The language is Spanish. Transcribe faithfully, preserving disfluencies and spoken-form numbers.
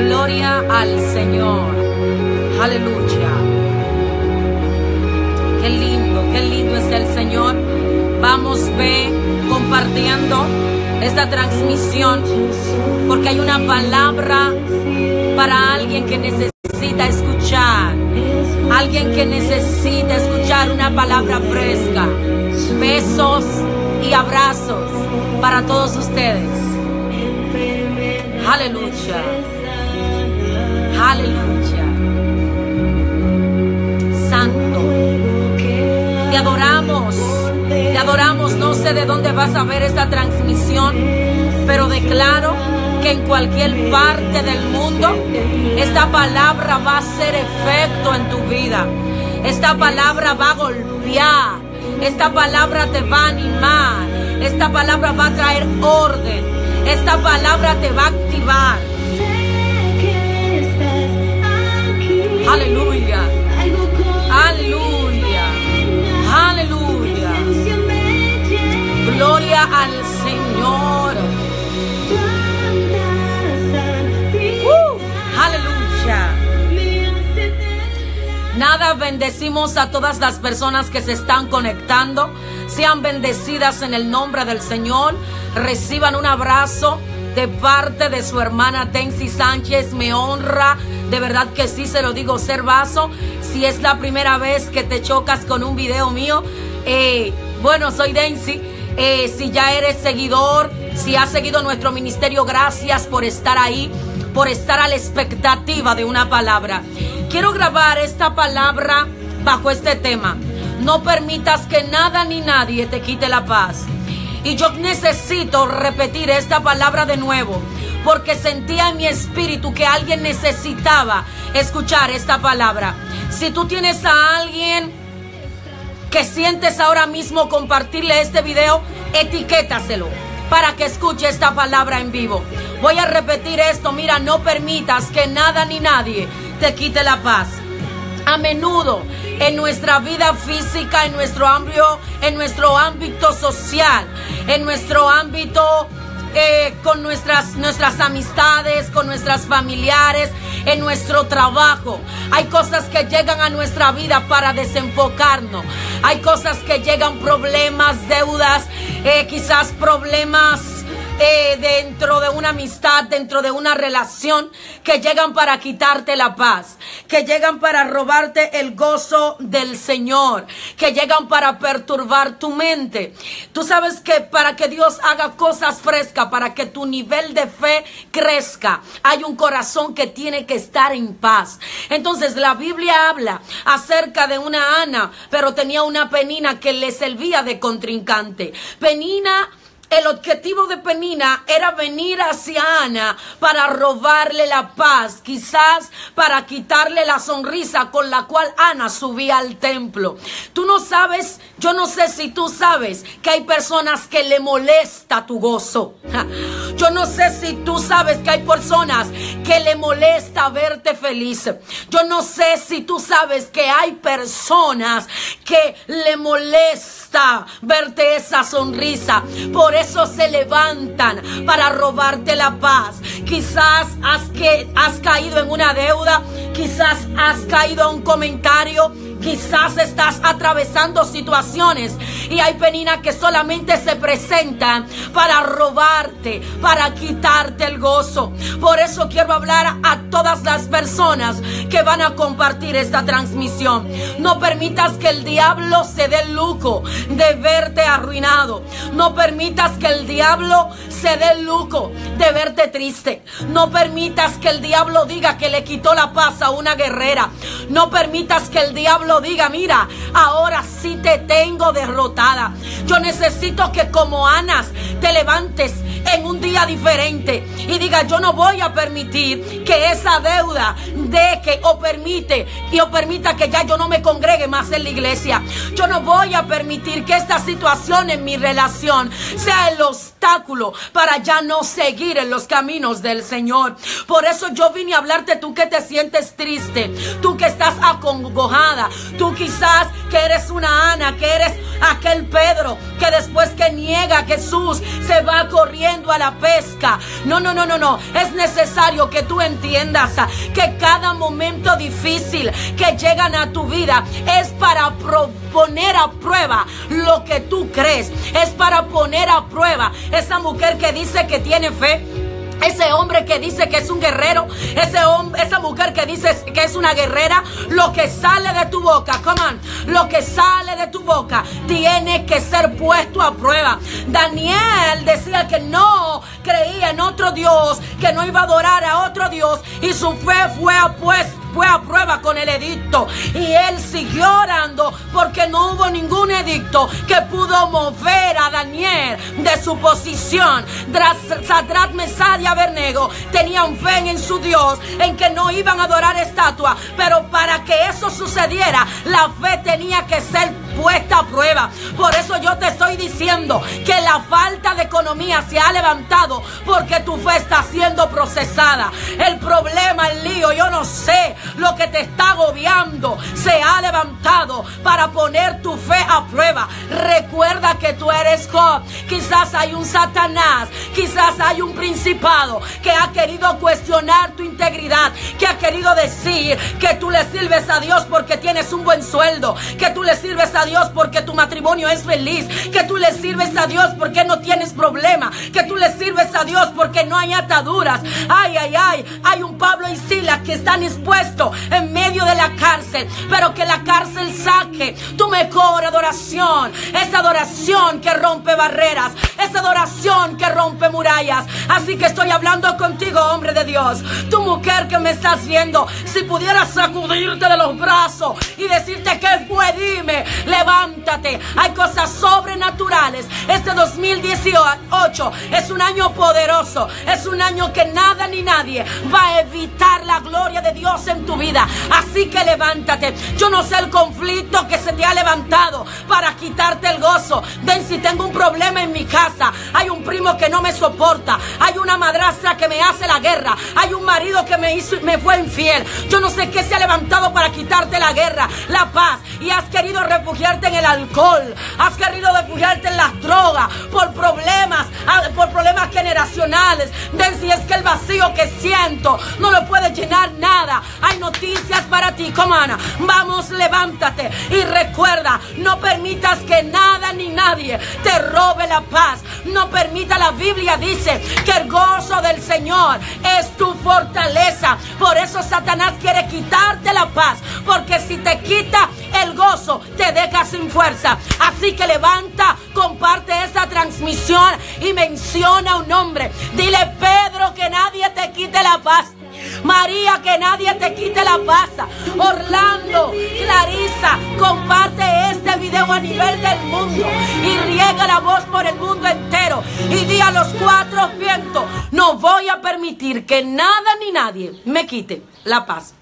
Gloria al Señor. Aleluya. Qué lindo, qué lindo es el Señor. Vamos, ve compartiendo esta transmisión, porque hay una palabra para alguien que necesita escuchar. Alguien que necesita escuchar una palabra fresca. Besos y abrazos para todos ustedes. Aleluya. Aleluya. Santo. Te adoramos. Te adoramos. No sé de dónde vas a ver esta transmisión, pero declaro que en cualquier parte del mundo esta palabra va a hacer efecto en tu vida. Esta palabra va a golpear. Esta palabra te va a animar. Esta palabra va a traer orden. Esta palabra te va a activar. Aleluya. Aleluya. Aleluya. Gloria al Señor. Uh, aleluya. Nada, bendecimos a todas las personas que se están conectando. Sean bendecidas en el nombre del Señor. Reciban un abrazo de parte de su hermana Dency Sánchez. Me honra, de verdad que sí, se lo digo, ser vaso. Si es la primera vez que te chocas con un video mío, eh, bueno, soy Dency. Eh, si ya eres seguidor, si has seguido nuestro ministerio, gracias por estar ahí, por estar a la expectativa de una palabra. Quiero grabar esta palabra bajo este tema: no permitas que nada ni nadie te quite la paz. Y yo necesito repetir esta palabra de nuevo, porque sentía en mi espíritu que alguien necesitaba escuchar esta palabra. Si tú tienes a alguien que sientes ahora mismo compartirle este video, etiquétaselo para que escuche esta palabra en vivo. Voy a repetir esto: mira, no permitas que nada ni nadie te quite la paz. A menudo en nuestra vida física, en nuestro ámbito, en nuestro ámbito social, en nuestro ámbito eh, con nuestras, nuestras amistades, con nuestras familiares, en nuestro trabajo, hay cosas que llegan a nuestra vida para desenfocarnos. Hay cosas que llegan, problemas, deudas, eh, quizás problemas Eh, dentro de una amistad, dentro de una relación, que llegan para quitarte la paz, que llegan para robarte el gozo del Señor, que llegan para perturbar tu mente. Tú sabes que para que Dios haga cosas frescas, para que tu nivel de fe crezca, hay un corazón que tiene que estar en paz. Entonces la Biblia habla acerca de una Ana, pero tenía una Penina que le servía de contrincante. Penina, el objetivo de Penina era venir hacia Ana para robarle la paz, quizás para quitarle la sonrisa con la cual Ana subía al templo. Tú no sabes, yo no sé si tú sabes que hay personas que le molesta tu gozo. Yo no sé si tú sabes que hay personas que le molesta verte feliz. Yo no sé si tú sabes que hay personas que le molesta verte esa sonrisa. Por eso se levantan para robarte la paz. Quizás has, que, has caído en una deuda, quizás has caído en un comentario, quizás estás atravesando situaciones y hay peninas que solamente se presentan para robarte, para quitarte el gozo. Por eso quiero hablar a todas las personas que van a compartir esta transmisión. No permitas que el diablo se dé el lujo de verte arruinado. No permitas que el diablo se dé el lujo de verte triste. No permitas que el diablo diga que le quitó la paz a una guerrera. No permitas que el diablo diga: mira, ahora sí te tengo derrotada. Yo necesito que como Anas te levantes en un día diferente y diga: yo no voy a permitir que esa deuda deje o permite y o permita que ya yo no me congregue más en la iglesia. Yo no voy a permitir que esta situación en mi relación sea el obstáculo obstáculo para ya no seguir en los caminos del Señor. Por eso yo vine a hablarte, tú que te sientes triste, tú que estás acongojada, tú quizás que eres una Ana, que eres aquel Pedro que después que niega a Jesús se va corriendo a la pesca. No, no, no, no, no. Es necesario que tú entiendas que cada momento difícil que llegan a tu vida es para poner a prueba lo que tú crees. Es para poner a prueba esa mujer que dice que tiene fe, ese hombre que dice que es un guerrero, ese hombre, esa mujer que dice que es una guerrera. Lo que sale de tu boca, come on, lo que sale de tu boca tiene que ser puesto a prueba. Daniel decía que no creía en otro Dios, que no iba a adorar a otro Dios, y su fe fue a pues fue a prueba con el edicto, y él siguió orando porque no hubo ningún edicto que pudo mover a Daniel de su posición. Sadrach, Mesach y Abednego tenían fe en su Dios, en que no iban a adorar estatua, pero para que eso sucediera, la fe tenía que ser puesta a prueba. Por eso yo te estoy diciendo que la falta de economía se ha levantado porque tu fe está siendo procesada. El problema, el lío, yo no sé, lo que te está agobiando se ha levantado para poner tu fe a prueba. Recuerda que tú eres Job. Quizás hay un Satanás, quizás hay un principado que ha querido cuestionar tu integridad, que ha querido decir que tú le sirves a Dios porque tienes un buen sueldo, que tú le sirves a Dios porque tu matrimonio es feliz, que tú le sirves a Dios porque no tienes problema, que tú le sirves a Dios porque no hay ataduras. Ay, ay, ay, hay un Pablo y Silas que están expuestos en medio de la cárcel, pero que la cárcel saque tu mejor adoración, esa adoración que rompe barreras, esa adoración que rompe murallas. Así que estoy hablando contigo, hombre de Dios, tu mujer que me estás viendo, si pudieras sacudirte de los brazos y decirte que fue, dime, levántate. Hay cosas sobrenaturales. Este dos mil dieciocho es un año poderoso, es un año que nada ni nadie va a evitar la gloria de Dios en tu vida. Así que levántate. Yo no sé el conflicto que se te ha levantado para quitarte el gozo. Ven, si tengo un problema en mi casa, hay un primo que no me soporta, hay una madrastra que me hace la guerra, hay un marido que me hizo, me fue infiel. Yo no sé qué se ha levantado para quitarte la guerra, la paz, y has querido refugiarte en el alcohol, has querido refugiarte en las drogas por problemas, por problemas generacionales. Ven, si es que el vacío que siento no lo puede llenar nada, hay noticias para ti. Come on, vamos, levántate y recuerda, no permitas que nada ni nadie te robe la paz. No permita, la Biblia dice que el gozo del Señor es tu fortaleza. Por eso Satanás quiere quitarte la paz, porque si te quita el gozo te deja sin fuerza. Así que levanta, comparte esta transmisión y menciona un nombre. Dile: Pedro, que nadie te quite la paz. María, que nadie te quite la paz. Orlando, Clarisa, comparte este video a nivel del mundo y riega la voz por el mundo entero y di a los cuatro vientos: no voy a permitir que nada ni nadie me quite la paz.